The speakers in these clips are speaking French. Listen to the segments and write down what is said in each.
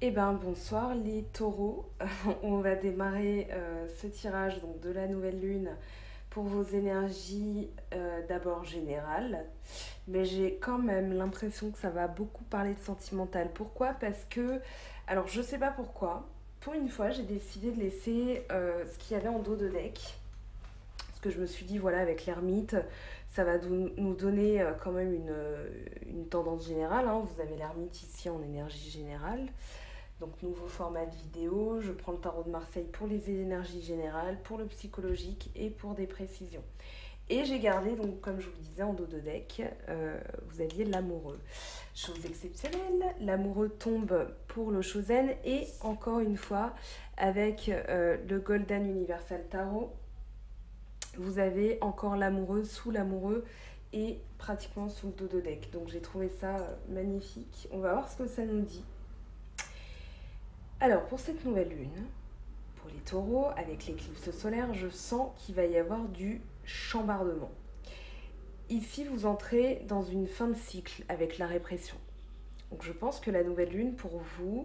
Eh ben bonsoir les taureaux. On va démarrer ce tirage donc, de la nouvelle lune pour vos énergies d'abord générales. Mais j'ai quand même l'impression que ça va beaucoup parler de sentimental. Pourquoi? Parce que, alors je sais pas pourquoi, pour une fois j'ai décidé de laisser ce qu'il y avait en dos de deck. Parce que je me suis dit, voilà, avec l'ermite, ça va nous donner quand même une tendance générale, hein. Vous avez l'ermite ici en énergie générale. Donc nouveau format de vidéo, je prends le tarot de Marseille pour les énergies générales, pour le psychologique et pour des précisions. Et j'ai gardé, donc comme je vous le disais en dos de deck, vous aviez l'amoureux. Chose exceptionnelle, l'amoureux tombe pour le Chosen et encore une fois, avec le Golden Universal Tarot, vous avez encore l'amoureux sous l'amoureux et pratiquement sous le dos de deck. Donc j'ai trouvé ça magnifique. On va voir ce que ça nous dit. Alors, pour cette nouvelle lune, pour les taureaux, avec l'éclipse solaire, je sens qu'il va y avoir du chambardement. Ici, vous entrez dans une fin de cycle avec la répression. Donc, je pense que la nouvelle lune, pour vous,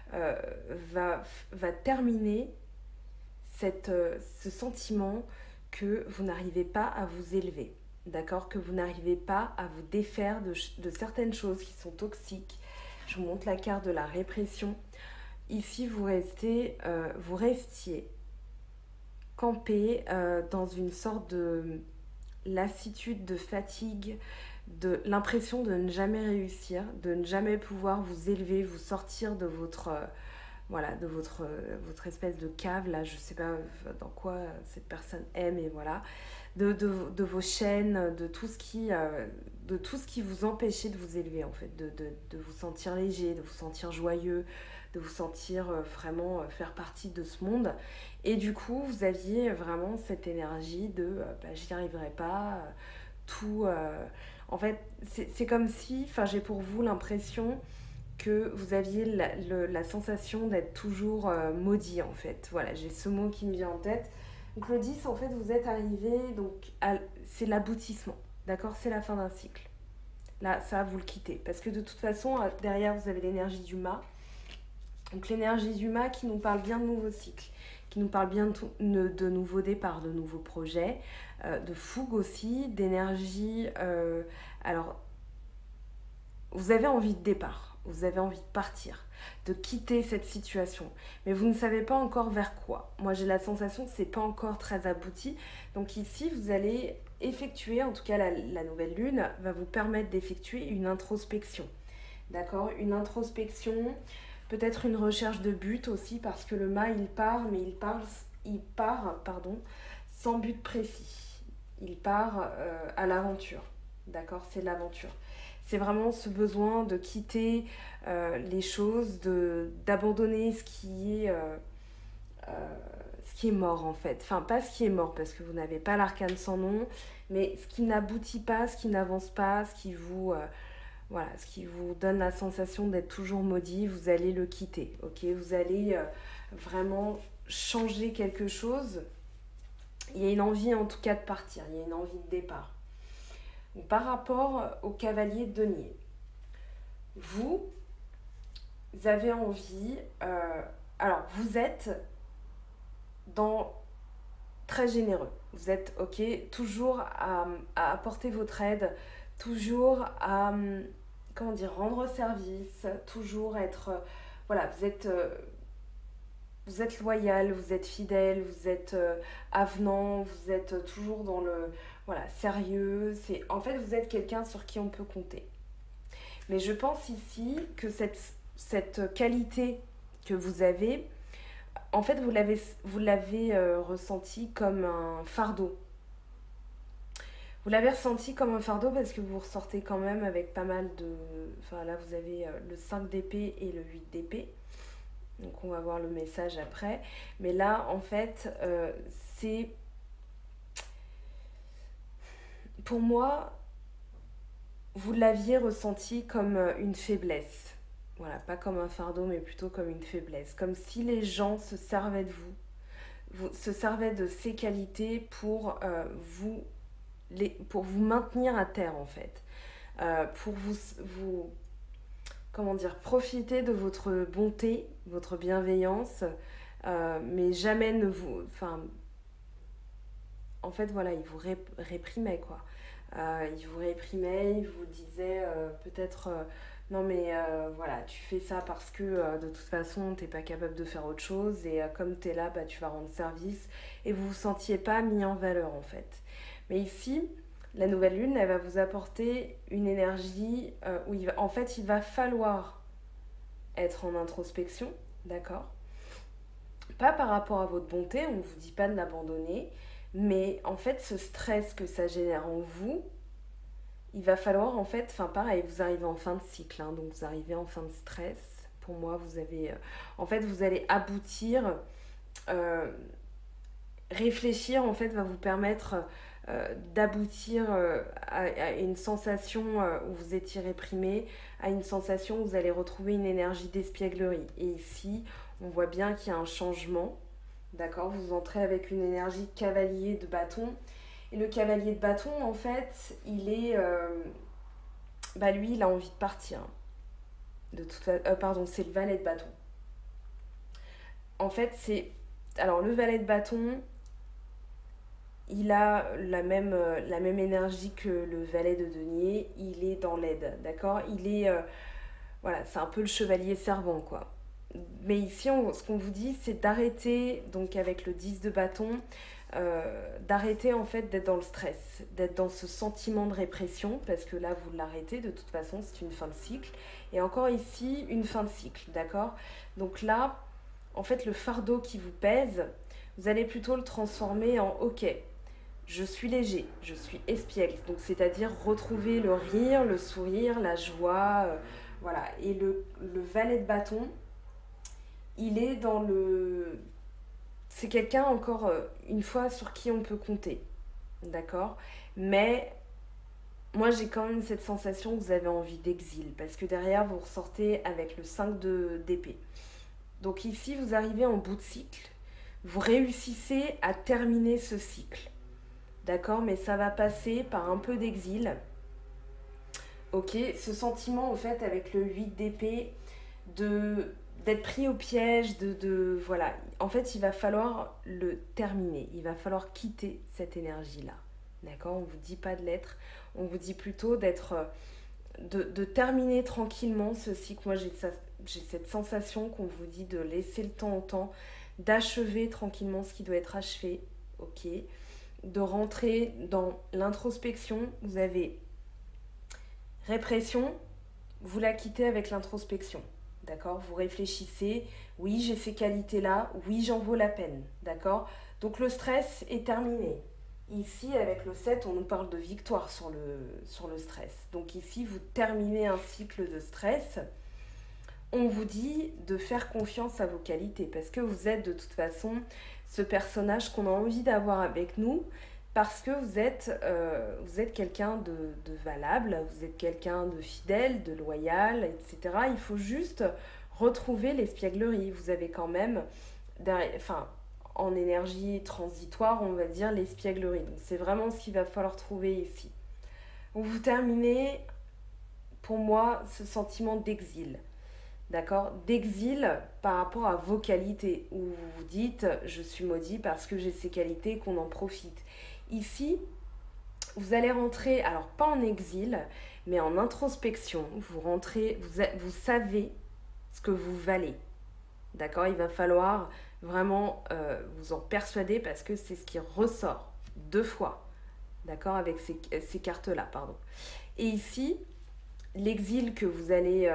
va terminer ce sentiment que vous n'arrivez pas à vous élever. D'accord? Que vous n'arrivez pas à vous défaire de certaines choses qui sont toxiques. Je vous montre la carte de la répression. Ici, vous restiez campé dans une sorte de lassitude, de fatigue, de l'impression de ne jamais réussir, de ne jamais pouvoir vous élever, vous sortir de votre espèce de cave, là, je sais pas dans quoi cette personne aime, et voilà, de vos chaînes, de tout ce qui vous empêchait de vous élever, en fait, de vous sentir léger, de vous sentir joyeux, de vous sentir vraiment faire partie de ce monde. Et du coup, vous aviez vraiment cette énergie de j'y arriverai pas, tout. En fait, c'est comme si, j'ai pour vous l'impression que vous aviez la sensation d'être toujours maudit, en fait. Voilà, j'ai ce mot qui me vient en tête. Donc le 10, en fait, vous êtes arrivé, donc c'est l'aboutissement, d'accord? C'est la fin d'un cycle. Là, ça, vous le quittez. Parce que de toute façon, derrière, vous avez l'énergie du mât. Donc l'énergie du mât qui nous parle bien de nouveaux cycles, qui nous parle bien de nouveaux départs, de nouveaux projets, de fougue aussi, d'énergie. Alors, vous avez envie de départ, vous avez envie de partir, de quitter cette situation, mais vous ne savez pas encore vers quoi. Moi, j'ai la sensation que ce n'est pas encore très abouti. Donc ici, vous allez effectuer, en tout cas la nouvelle lune va vous permettre d'effectuer une introspection. D'accord? Une introspection, peut-être une recherche de but aussi, parce que le mât, il part, mais il part sans but précis. Il part à l'aventure. D'accord? C'est l'aventure. C'est vraiment ce besoin de quitter les choses, d'abandonner ce qui est mort, en fait. Enfin, pas ce qui est mort, parce que vous n'avez pas l'arcane sans nom, mais ce qui n'aboutit pas, ce qui n'avance pas, ce qui vous donne la sensation d'être toujours maudit, vous allez le quitter, ok? Vous allez vraiment changer quelque chose. Il y a une envie, en tout cas, de partir, il y a une envie de départ. Donc, par rapport au cavalier de denier, vous avez envie... alors, vous êtes très généreux. Vous êtes, ok, toujours à apporter votre aide, toujours à, rendre service, toujours être... voilà, vous êtes loyal, vous êtes fidèle, vous êtes avenant, vous êtes toujours dans le... Voilà, sérieux. En fait, vous êtes quelqu'un sur qui on peut compter. Mais je pense ici que cette qualité que vous avez, en fait, vous l'avez ressenti comme un fardeau. Vous l'avez ressenti comme un fardeau parce que vous ressortez quand même avec pas mal de... Enfin, là, vous avez le 5 d'épée et le 8 d'épée. Donc, on va voir le message après. Mais là, en fait, c'est... Pour moi, vous l'aviez ressenti comme une faiblesse. Voilà, pas comme un fardeau, mais plutôt comme une faiblesse. Comme si les gens se servaient de vous se servaient de ces qualités pour vous maintenir à terre, en fait. Pour comment dire, profiter de votre bonté, votre bienveillance, mais jamais ne vous... Enfin, en fait, voilà, il vous réprimait, quoi. Il vous réprimait, il vous disait peut-être non mais voilà, tu fais ça parce que de toute façon t'es pas capable de faire autre chose et comme t'es là, bah, tu vas rendre service et vous vous sentiez pas mis en valeur en fait. Mais ici, la nouvelle lune, elle va vous apporter une énergie où en fait il va falloir être en introspection, d'accord? Pas par rapport à votre bonté, on ne vous dit pas de l'abandonner, mais en fait ce stress que ça génère en vous, il va falloir en fait, enfin pareil, vous arrivez en fin de cycle, hein, donc vous arrivez en fin de stress. Pour moi, vous avez, en fait, vous allez aboutir, euh, réfléchir en fait va vous permettre d'aboutir à une sensation où vous étiez réprimé, à une sensation où vous allez retrouver une énergie d'espièglerie. Et ici, on voit bien qu'il y a un changement, d'accord? Vous entrez avec une énergie de cavalier de bâton. Et le cavalier de bâton, en fait, il est... bah lui, il a envie de partir. Pardon, c'est le valet de bâton. En fait, c'est... Alors, le valet de bâton, il a la même énergie que le valet de denier. Il est dans l'aide, d'accord? Il est... voilà, c'est un peu le chevalier servant, quoi. Mais ici, ce qu'on vous dit, c'est d'arrêter, donc avec le 10 de bâton, d'arrêter en fait d'être dans le stress, d'être dans ce sentiment de répression, parce que là, vous l'arrêtez, de toute façon, c'est une fin de cycle. Et encore ici, une fin de cycle, d'accord? Donc là, en fait, le fardeau qui vous pèse, vous allez plutôt le transformer en OK, je suis léger, je suis espiègle. Donc, c'est-à-dire retrouver le rire, le sourire, la joie, voilà. Et le valet de bâton, il est dans le... C'est quelqu'un, encore une fois, sur qui on peut compter. D'accord? Mais moi, j'ai quand même cette sensation que vous avez envie d'exil. Parce que derrière, vous ressortez avec le 5 d'épée. Donc ici, vous arrivez en bout de cycle. Vous réussissez à terminer ce cycle. D'accord? Mais ça va passer par un peu d'exil. Ok? Ce sentiment, au fait, avec le 8 d'épée, d'être pris au piège, voilà. En fait, il va falloir le terminer. Il va falloir quitter cette énergie-là. D'accord? On ne vous dit pas de l'être. On vous dit plutôt de terminer tranquillement ce cycle. Moi, j'ai cette sensation qu'on vous dit de laisser le temps au temps, d'achever tranquillement ce qui doit être achevé. Ok? De rentrer dans l'introspection. Vous avez répression, vous la quittez avec l'introspection. D'accord? Vous réfléchissez, oui, j'ai ces qualités-là, oui, j'en vaux la peine. D'accord? Donc le stress est terminé. Ici, avec le 7, on nous parle de victoire sur le stress. Donc ici, vous terminez un cycle de stress. On vous dit de faire confiance à vos qualités parce que vous êtes de toute façon ce personnage qu'on a envie d'avoir avec nous parce que vous êtes quelqu'un de valable, vous êtes quelqu'un de fidèle, de loyal, etc. Il faut juste retrouver l'espièglerie. Vous avez quand même, enfin, en énergie transitoire, on va dire, l'espièglerie. Donc c'est vraiment ce qu'il va falloir trouver ici. Donc vous terminez, pour moi, ce sentiment d'exil. D'accord? D'exil par rapport à vos qualités, où vous vous dites je suis maudit parce que j'ai ces qualités, qu'on en profite. Ici, vous allez rentrer, alors pas en exil, mais en introspection. Vous rentrez, vous savez ce que vous valez. D'accord? Il va falloir vraiment vous en persuader parce que c'est ce qui ressort 2 fois. D'accord? Avec ces cartes-là, pardon. Et ici, l'exil que vous allez...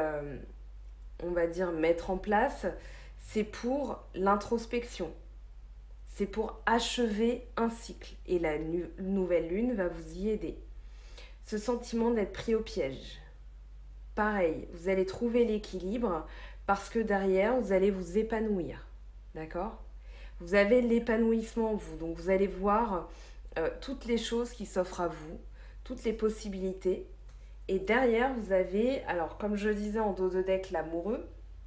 on va dire, mettre en place, c'est pour l'introspection. C'est pour achever un cycle. Et la nouvelle lune va vous y aider. Ce sentiment d'être pris au piège. Pareil, vous allez trouver l'équilibre parce que derrière, vous allez vous épanouir. D'accord? Vous avez l'épanouissement en vous. Donc, vous allez voir toutes les choses qui s'offrent à vous, toutes les possibilités. Et derrière, vous avez, alors comme je disais en dos de deck, l'amoureux.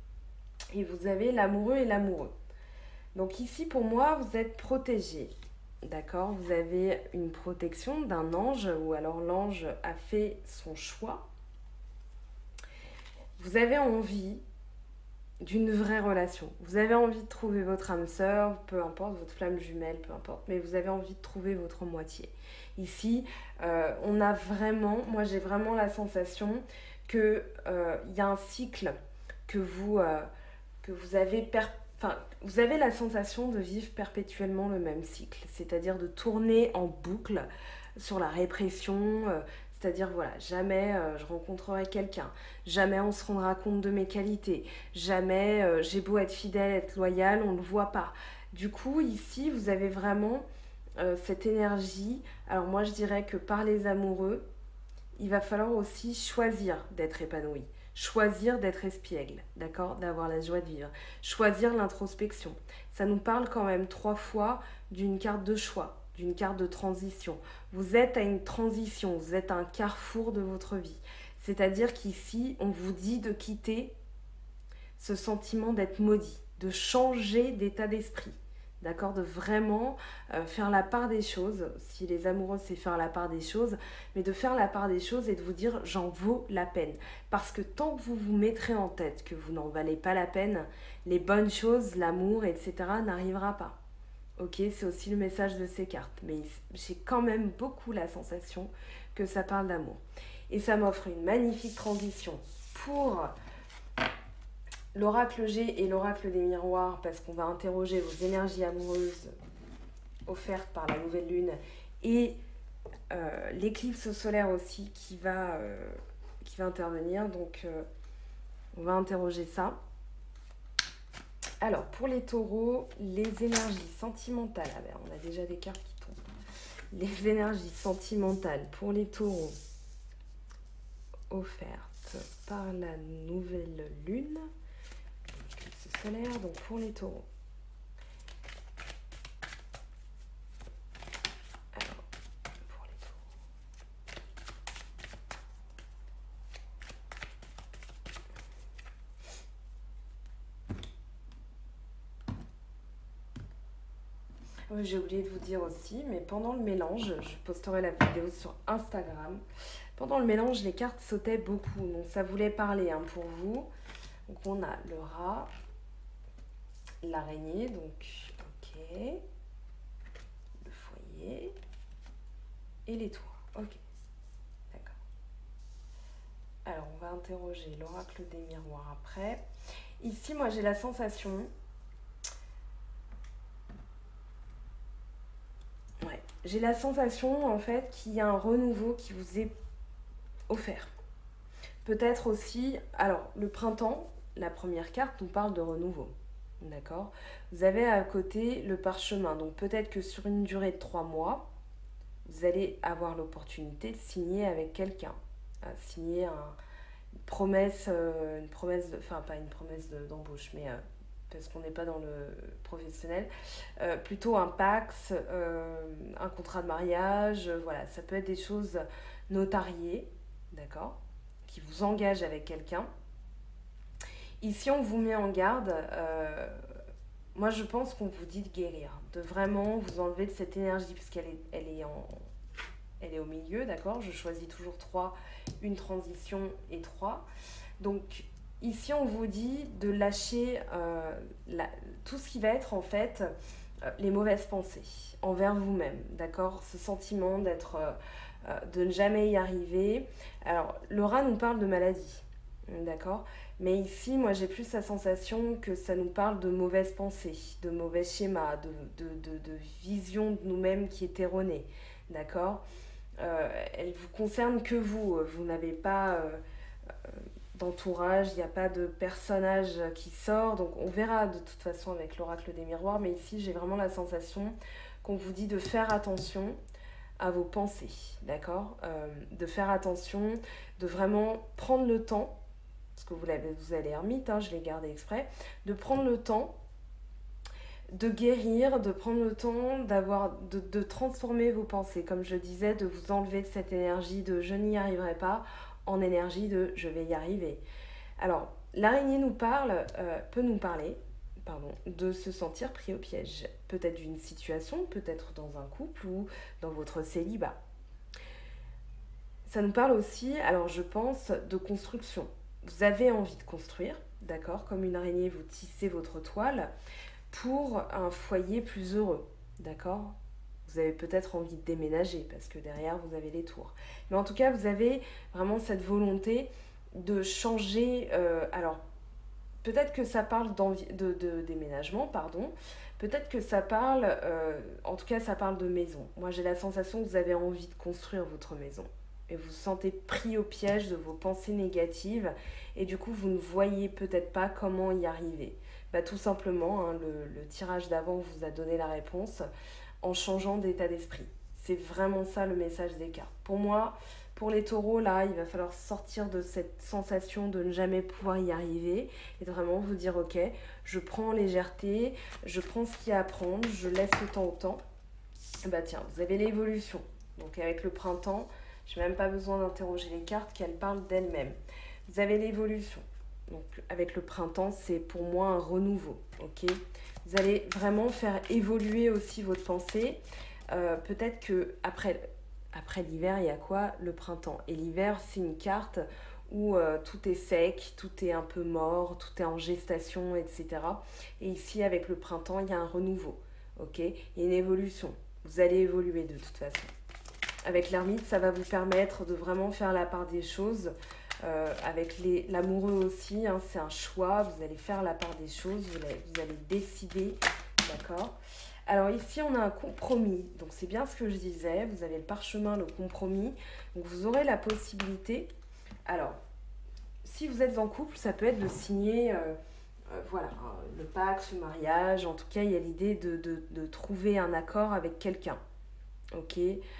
Et vous avez l'amoureux et l'amoureux. Donc ici, pour moi, vous êtes protégé. D'accord? Vous avez une protection d'un ange, ou alors l'ange a fait son choix. Vous avez envie d'une vraie relation. Vous avez envie de trouver votre âme sœur, peu importe, votre flamme jumelle, peu importe, mais vous avez envie de trouver votre moitié. Ici, on a vraiment, moi j'ai vraiment la sensation que y a un cycle que vous avez enfin, vous avez la sensation de vivre perpétuellement le même cycle, c'est-à-dire de tourner en boucle sur la répression, c'est-à-dire voilà, jamais je rencontrerai quelqu'un, jamais on se rendra compte de mes qualités, jamais j'ai beau être fidèle, être loyal, on ne le voit pas. Du coup, ici, vous avez vraiment cette énergie. Alors moi, je dirais que par les amoureux, il va falloir aussi choisir d'être épanoui, choisir d'être espiègle, d'accord, d'avoir la joie de vivre, choisir l'introspection. Ça nous parle quand même 3 fois d'une carte de choix, d'une carte de transition. Vous êtes à une transition, vous êtes à un carrefour de votre vie. C'est-à-dire qu'ici, on vous dit de quitter ce sentiment d'être maudit, de changer d'état d'esprit. D'accord, de vraiment faire la part des choses. Si les amoureux, c'est faire la part des choses, mais de faire la part des choses et de vous dire j'en vaux la peine. Parce que tant que vous vous mettrez en tête que vous n'en valez pas la peine, les bonnes choses, l'amour, etc. n'arrivera pas. Ok, c'est aussi le message de ces cartes. Mais j'ai quand même beaucoup la sensation que ça parle d'amour. Et ça m'offre une magnifique transition pour l'oracle G et l'oracle des miroirs, parce qu'on va interroger vos énergies amoureuses offertes par la nouvelle lune et l'éclipse solaire aussi qui va intervenir. Donc on va interroger ça. Alors pour les taureaux, les énergies sentimentales. Ah ben, on a déjà des cartes qui tombent. Les énergies sentimentales pour les taureaux offertes par la nouvelle lune solaire, donc pour les taureaux. Alors, pour les taureaux. Oui, j'ai oublié de vous dire aussi, mais pendant le mélange, je posterai la vidéo sur Instagram. Pendant le mélange, les cartes sautaient beaucoup, donc ça voulait parler hein, pour vous. Donc on a le rat, l'araignée, donc ok, le foyer et les toits. Ok, d'accord. Alors on va interroger l'oracle des miroirs après. Ici, moi j'ai la sensation, j'ai la sensation en fait qu'il y a un renouveau qui vous est offert. Peut-être aussi, alors le printemps, la première carte nous parle de renouveau. D'accord. Vous avez à côté le parchemin. Donc peut-être que sur une durée de 3 mois, vous allez avoir l'opportunité de signer avec quelqu'un. Signer une promesse, enfin pas une promesse d'embauche, mais parce qu'on n'est pas dans le professionnel, plutôt un pax, un contrat de mariage, voilà, ça peut être des choses notariées, d'accord, qui vous engagent avec quelqu'un. Ici, on vous met en garde. Moi, je pense qu'on vous dit de guérir, de vraiment vous enlever de cette énergie, puisqu'elle elle est au milieu, d'accord. Je choisis toujours 3, une transition et 3. Donc, ici, on vous dit de lâcher tout ce qui va être, en fait, les mauvaises pensées envers vous-même, d'accord. Ce sentiment de ne jamais y arriver. Alors, le rat nous parle de maladie, d'accord. Mais ici, moi, j'ai plus la sensation que ça nous parle de mauvaises pensées, de mauvais schémas, de vision de nous-mêmes qui est erronée, d'accord. Elle vous concerne que vous. Vous n'avez pas d'entourage, il n'y a pas de personnage qui sort. Donc, on verra de toute façon avec l'oracle des miroirs. Mais ici, j'ai vraiment la sensation qu'on vous dit de faire attention à vos pensées, d'accord. De faire attention, de vraiment prendre le temps, parce que vous allez ermite, hein, je l'ai gardé exprès, de prendre le temps de guérir, de prendre le temps de transformer vos pensées, comme je disais, de vous enlever de cette énergie de je n'y arriverai pas en énergie de je vais y arriver. Alors, l'araignée peut nous parler de se sentir pris au piège, peut-être d'une situation, peut-être dans un couple ou dans votre célibat. Ça nous parle aussi, alors je pense, de construction. vous avez envie de construire, d'accord? Comme une araignée, vous tissez votre toile pour un foyer plus heureux, d'accord? Vous avez peut-être envie de déménager parce que derrière, vous avez les tours. Mais en tout cas, vous avez vraiment cette volonté de changer. Alors, peut-être que ça parle de déménagement, pardon. Peut-être que ça parle, en tout cas, ça parle de maison. Moi, j'ai la sensation que vous avez envie de construire votre maison. Et vous vous sentez pris au piège de vos pensées négatives. Et du coup, vous ne voyez peut-être pas comment y arriver. Bah, tout simplement, hein, le tirage d'avant vous a donné la réponse en changeant d'état d'esprit. C'est vraiment ça le message des cartes. Pour moi, pour les taureaux, là, il va falloir sortir de cette sensation de ne jamais pouvoir y arriver et de vraiment vous dire, ok, je prends en légèreté, je prends ce qu'il y a à prendre, je laisse le temps au temps. Bah tiens, vous avez l'évolution. Donc avec le printemps, je n'ai même pas besoin d'interroger les cartes, qu'elles parlent d'elles-mêmes. Vous avez l'évolution. Donc avec le printemps, c'est pour moi un renouveau, ok? Vous allez vraiment faire évoluer aussi votre pensée. Peut-être que après l'hiver, il y a quoi? Le printemps. Et l'hiver, c'est une carte où tout est sec, tout est un peu mort, tout est en gestation, etc. Et ici, avec le printemps, il y a un renouveau, ok? Il y a une évolution. Vous allez évoluer de toute façon. Avec l'ermite, ça va vous permettre de vraiment faire la part des choses. Avec l'amoureux aussi, hein, c'est un choix, vous allez faire la part des choses, vous allez décider, d'accord? Alors ici, on a un compromis, donc c'est bien ce que je disais, vous avez le parchemin, le compromis, donc vous aurez la possibilité, alors, si vous êtes en couple, ça peut être de signer, voilà, le pacte, le mariage, en tout cas, il y a l'idée de trouver un accord avec quelqu'un, ok?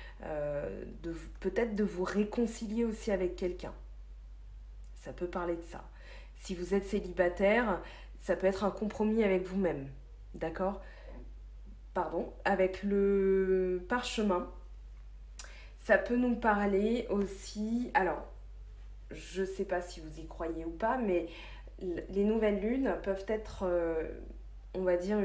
Peut-être de vous réconcilier aussi avec quelqu'un. Ça peut parler de ça. Si vous êtes célibataire, ça peut être un compromis avec vous-même. D'accord? Pardon. Avec le parchemin, ça peut nous parler aussi. Alors, je ne sais pas si vous y croyez ou pas, mais les nouvelles lunes peuvent être, on va dire,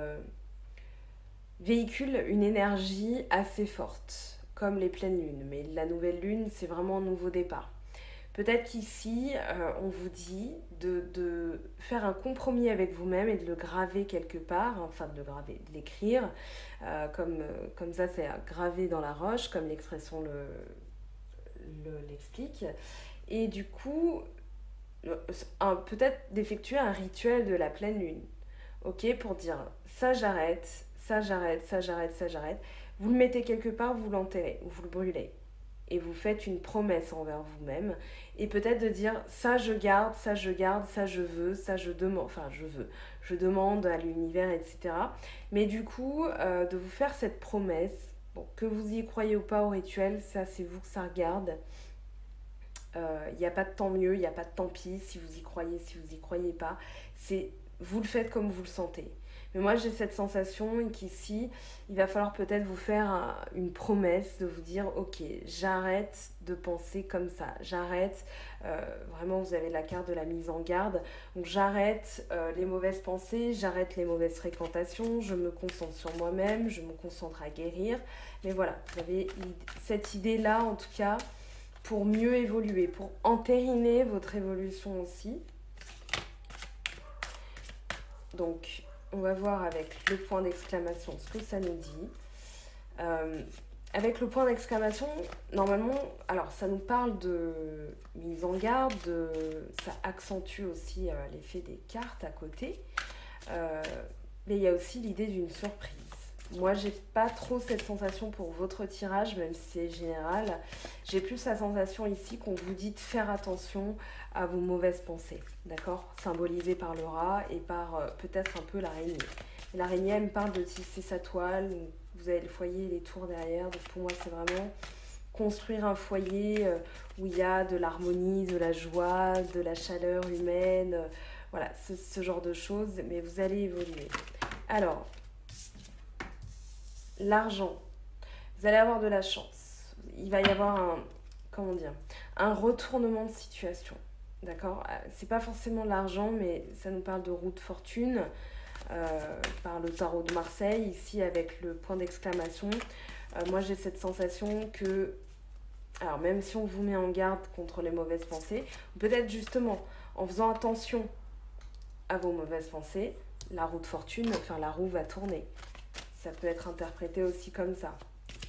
véhiculent une énergie assez forte, comme les pleines lunes. Mais la nouvelle lune, c'est vraiment un nouveau départ. Peut-être qu'ici, on vous dit de faire un compromis avec vous-même et de le graver quelque part, enfin de le graver, de l'écrire, comme ça c'est gravé dans la roche, comme l'expression l'explique. Et du coup, peut-être d'effectuer un rituel de la pleine lune, ok, pour dire ça j'arrête, ça j'arrête, ça j'arrête, ça j'arrête. Vous le mettez quelque part, vous l'enterrez ou vous le brûlez. Et vous faites une promesse envers vous-même et peut-être de dire ça je garde, ça je garde, ça je veux, ça je demande, enfin je demande à l'univers, etc. Mais du coup, de vous faire cette promesse, bon, que vous y croyez ou pas au rituel, ça c'est vous que ça regarde. Il n'y a pas de tant mieux, il n'y a pas de tant pis, si vous y croyez, si vous y croyez pas. Vous le faites comme vous le sentez. Mais moi, j'ai cette sensation qu'ici, il va falloir peut-être vous faire une promesse de vous dire, ok, j'arrête de penser comme ça. J'arrête, vraiment, vous avez la carte de la mise en garde. Donc, j'arrête les mauvaises pensées, j'arrête les mauvaises fréquentations, je me concentre sur moi-même, je me concentre à guérir. Mais voilà, vous avez cette idée-là, en tout cas, pour mieux évoluer, pour entériner votre évolution aussi. Donc, on va voir avec le point d'exclamation ce que ça nous dit. Avec le point d'exclamation, normalement, alors ça nous parle de mise en garde, ça accentue aussi l'effet des cartes à côté. Mais il y a aussi l'idée d'une surprise. Moi, j'ai pas trop cette sensation pour votre tirage, même si c'est général. J'ai plus la sensation ici qu'on vous dit de faire attention à vos mauvaises pensées, d'accord? Symbolisées par le rat et par peut-être un peu l'araignée. L'araignée, elle me parle de tisser sa toile. Vous avez le foyer et les tours derrière. Donc pour moi, c'est vraiment construire un foyer où il y a de l'harmonie, de la joie, de la chaleur humaine. Voilà, ce genre de choses. Mais vous allez évoluer. Alors, l'argent, vous allez avoir de la chance. Il va y avoir un retournement de situation. D'accord? C'est pas forcément l'argent, mais ça nous parle de roue de fortune par le tarot de Marseille, ici avec le point d'exclamation. Moi, j'ai cette sensation que Alors même si on vous met en garde contre les mauvaises pensées, peut-être justement en faisant attention à vos mauvaises pensées, la roue de fortune, enfin la roue va tourner. Ça peut être interprété aussi comme ça.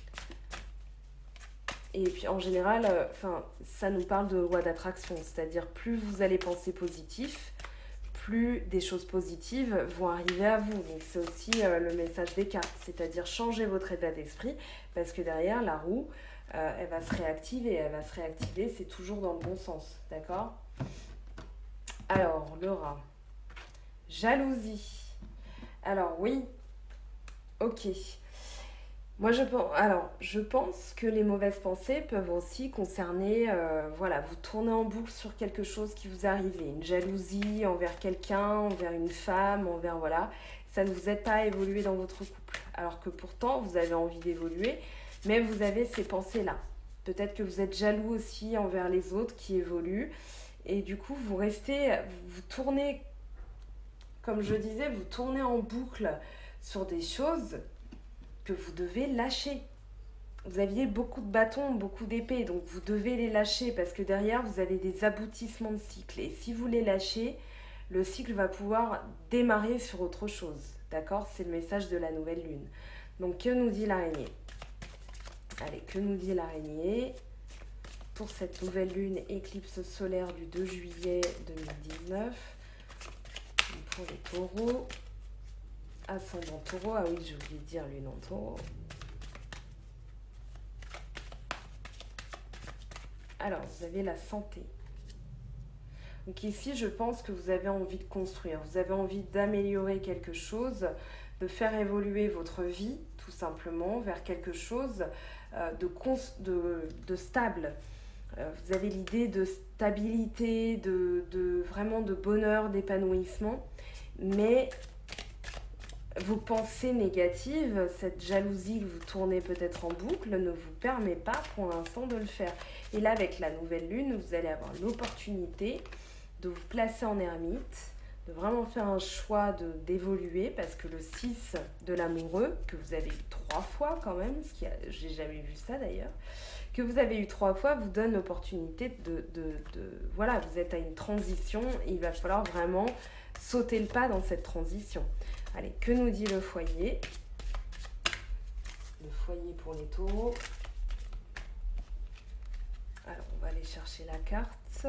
Et puis en général, ça nous parle de loi d'attraction, c'est-à-dire plus vous allez penser positif, plus des choses positives vont arriver à vous. Donc c'est aussi le message des cartes, c'est-à-dire changer votre état d'esprit, parce que derrière la roue, elle va se réactiver, c'est toujours dans le bon sens, d'accord? Alors, le rat. Jalousie. Alors oui, ok. Moi, je pense que les mauvaises pensées peuvent aussi concerner, voilà, vous tournez en boucle sur quelque chose qui vous est arrivé, une jalousie envers quelqu'un, envers une femme, envers, voilà, ça ne vous aide pas à évoluer dans votre couple. Alors que pourtant, vous avez envie d'évoluer, mais vous avez ces pensées-là. Peut-être que vous êtes jaloux aussi envers les autres qui évoluent, et du coup, vous tournez, comme je disais, vous tournez en boucle sur des choses que vous devez lâcher. Vous aviez beaucoup de bâtons, beaucoup d'épées, donc vous devez les lâcher parce que derrière, vous avez des aboutissements de cycle. Et si vous les lâchez, le cycle va pouvoir démarrer sur autre chose. D'accord? C'est le message de la nouvelle lune. Donc, que nous dit l'araignée? Allez, que nous dit l'araignée pour cette nouvelle lune éclipse solaire du 2 juillet 2019? Pour les taureaux. Ascendant taureau, ah oui, j'ai oublié de dire lune en taureau. Alors, vous avez la santé. Donc ici, je pense que vous avez envie de construire, vous avez envie d'améliorer quelque chose, de faire évoluer votre vie, tout simplement, vers quelque chose de stable. Vous avez l'idée de stabilité, vraiment de bonheur, d'épanouissement, mais vos pensées négatives, cette jalousie que vous tournez peut-être en boucle, ne vous permet pas pour l'instant de le faire. Et là, avec la nouvelle lune, vous allez avoir l'opportunité de vous placer en ermite, de vraiment faire un choix d'évoluer, parce que le 6 de l'amoureux, que vous avez eu 3 fois quand même, j'ai jamais vu ça d'ailleurs, que vous avez eu 3 fois, vous donne l'opportunité voilà, vous êtes à une transition, et il va falloir vraiment sauter le pas dans cette transition. Allez, que nous dit le foyer? Le foyer pour les taureaux. Alors, on va aller chercher la carte.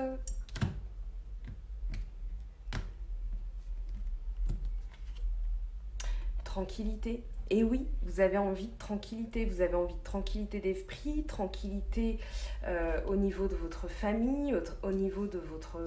Tranquillité. Et oui, vous avez envie de tranquillité, vous avez envie de tranquillité d'esprit, tranquillité au niveau de votre famille, au niveau de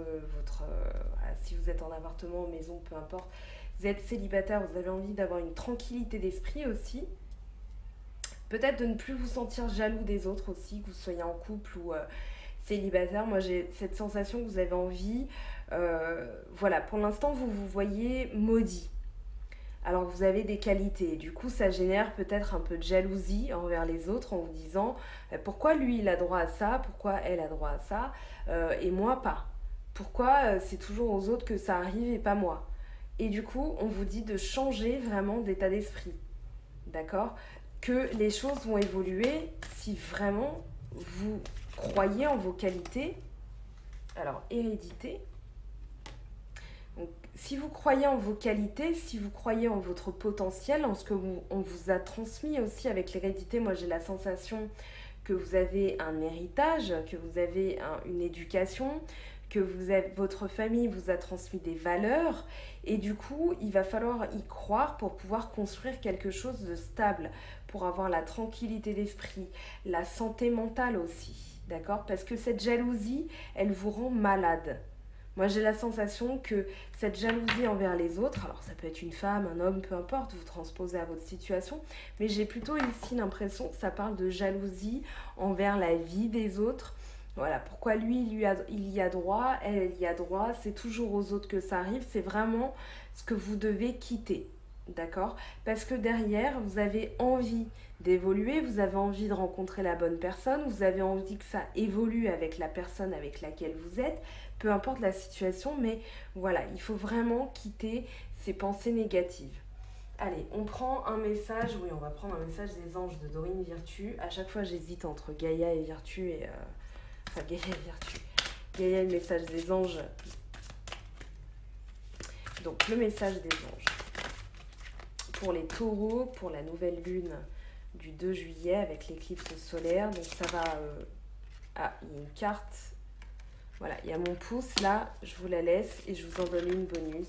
si vous êtes en appartement, maison, peu importe, vous êtes célibataire, vous avez envie d'avoir une tranquillité d'esprit aussi. Peut-être de ne plus vous sentir jaloux des autres aussi, que vous soyez en couple ou célibataire. Moi, j'ai cette sensation que vous avez envie, voilà, pour l'instant, vous vous voyez maudit. Alors vous avez des qualités, du coup ça génère peut-être un peu de jalousie envers les autres en vous disant pourquoi lui il a droit à ça, pourquoi elle a droit à ça et moi pas. Pourquoi c'est toujours aux autres que ça arrive et pas moi. Et du coup on vous dit de changer vraiment d'état d'esprit, d'accord? Que les choses vont évoluer si vraiment vous croyez en vos qualités. Alors hérédité. Donc, si vous croyez en vos qualités, si vous croyez en votre potentiel, en ce que on vous a transmis aussi avec l'hérédité, moi j'ai la sensation que vous avez un héritage, que vous avez une éducation, que votre famille vous a transmis des valeurs et du coup il va falloir y croire pour pouvoir construire quelque chose de stable, pour avoir la tranquillité d'esprit, la santé mentale aussi, d'accord? Parce que cette jalousie, elle vous rend malade. Moi, j'ai la sensation que cette jalousie envers les autres, alors ça peut être une femme, un homme, peu importe, vous transposez à votre situation, mais j'ai plutôt ici l'impression que ça parle de jalousie envers la vie des autres. Voilà, pourquoi lui, il y a droit, elle y a droit, c'est toujours aux autres que ça arrive, c'est vraiment ce que vous devez quitter, d'accord? Parce que derrière, vous avez envie d'évoluer, vous avez envie de rencontrer la bonne personne, vous avez envie que ça évolue avec la personne avec laquelle vous êtes, peu importe la situation, mais voilà, il faut vraiment quitter ces pensées négatives. Allez, on prend un message, oui, on va prendre un message des anges de Dorine Virtue. À chaque fois, j'hésite entre Gaïa et Virtue et... Enfin, Gaïa et Virtue. Gaïa et le message des anges. Donc, le message des anges. Pour les taureaux, pour la nouvelle lune du 2 juillet avec l'éclipse solaire. Donc, ça va... Ah, il y a une carte. Voilà, il y a mon pouce là. Je vous la laisse et je vous en donne une bonus.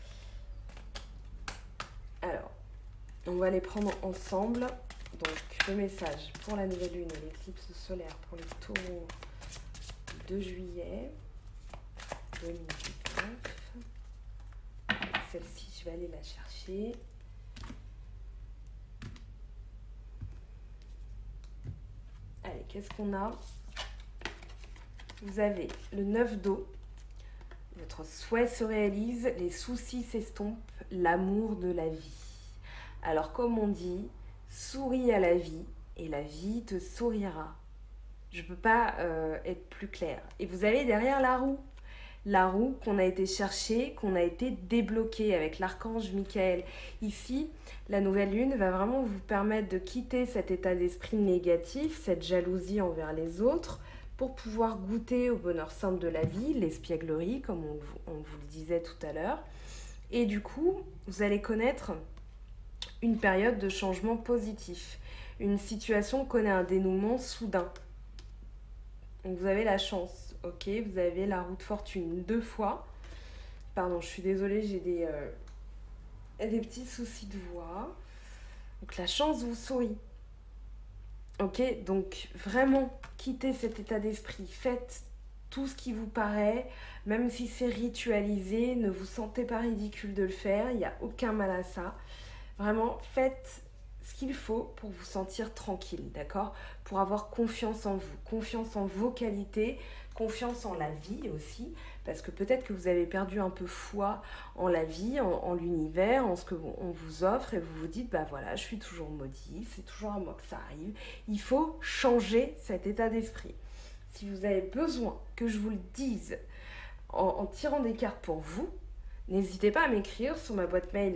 Alors, on va les prendre ensemble. Donc, le message pour la nouvelle lune et l'éclipse solaire pour les taureaux de juillet 2019. Celle-ci, je vais aller la chercher. Allez, qu'est-ce qu'on a? Vous avez le 9 d'eau. Votre souhait se réalise, les soucis s'estompent, l'amour de la vie. Alors comme on dit, souris à la vie et la vie te sourira. Je ne peux pas être plus claire. Et vous avez derrière la roue qu'on a été chercher, qu'on a été débloquée avec l'archange Michael. Ici, la nouvelle lune va vraiment vous permettre de quitter cet état d'esprit négatif, cette jalousie envers les autres, pour pouvoir goûter au bonheur simple de la vie, l'espièglerie, comme on vous le disait tout à l'heure. Et du coup, vous allez connaître une période de changement positif. Une situation connaît un dénouement soudain. Donc vous avez la chance, ok? Vous avez la roue de fortune 2 fois. Pardon, je suis désolée, j'ai des petits soucis de voix. Donc la chance vous sourit. Ok, donc vraiment, quittez cet état d'esprit. Faites tout ce qui vous paraît, même si c'est ritualisé, ne vous sentez pas ridicule de le faire, il n'y a aucun mal à ça. Vraiment, faites ce qu'il faut pour vous sentir tranquille, d'accord? Pour avoir confiance en vous, confiance en vos qualités, confiance en la vie aussi, parce que peut-être que vous avez perdu un peu foi en la vie, en l'univers, en ce qu'on vous offre, et vous vous dites, bah voilà, je suis toujours maudit, c'est toujours à moi que ça arrive. Il faut changer cet état d'esprit. Si vous avez besoin que je vous le dise en tirant des cartes pour vous, n'hésitez pas à m'écrire sur ma boîte mail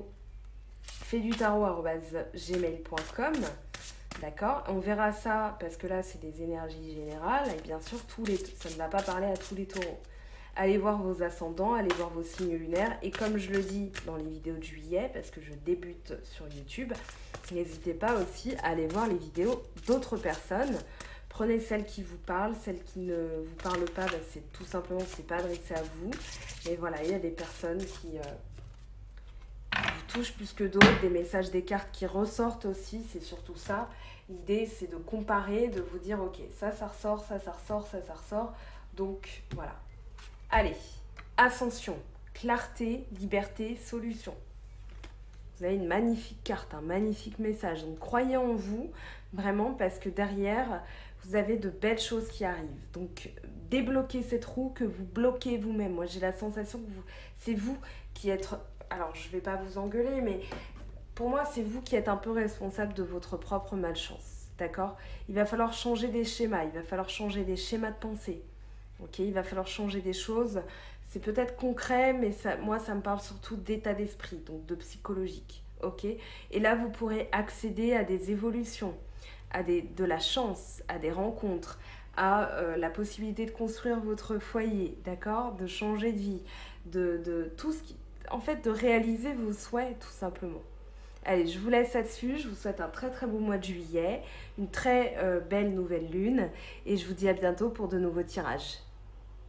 mango-fait-du-tarot@gmail.com. D'accord? On verra ça parce que là, c'est des énergies générales et bien sûr, ça ne va pas parler à tous les taureaux. Allez voir vos ascendants, allez voir vos signes lunaires et comme je le dis dans les vidéos de juillet, parce que je débute sur YouTube, n'hésitez pas aussi à aller voir les vidéos d'autres personnes. Prenez celle qui vous parle, celle qui ne vous parle pas, bah, c'est tout simplement, c'est pas adressé à vous. Et voilà, il y a des personnes qui vous touchent plus que d'autres, des messages des cartes qui ressortent aussi, c'est surtout ça. L'idée, c'est de comparer, de vous dire, ok, ça ressort, ça ressort, ça ressort. Donc, voilà. Allez, ascension, clarté, liberté, solution. Vous avez une magnifique carte, un magnifique message. Donc, croyez en vous, vraiment, parce que derrière, vous avez de belles choses qui arrivent. Donc, débloquez cette roue que vous bloquez vous-même. Moi, j'ai la sensation que c'est vous qui êtes... Alors, je ne vais pas vous engueuler, mais pour moi, c'est vous qui êtes un peu responsable de votre propre malchance. D'accord? Il va falloir changer des schémas, il va falloir changer des schémas de pensée. Ok? Il va falloir changer des choses. C'est peut-être concret, mais moi, ça me parle surtout d'état d'esprit, donc de psychologique. Ok? Et là, vous pourrez accéder à des évolutions, de la chance, à des rencontres, à la possibilité de construire votre foyer, d'accord? De changer de vie, de tout ce qui... En fait, de réaliser vos souhaits, tout simplement. Allez, je vous laisse là-dessus. Je vous souhaite un très très beau mois de juillet, une très belle nouvelle lune et je vous dis à bientôt pour de nouveaux tirages.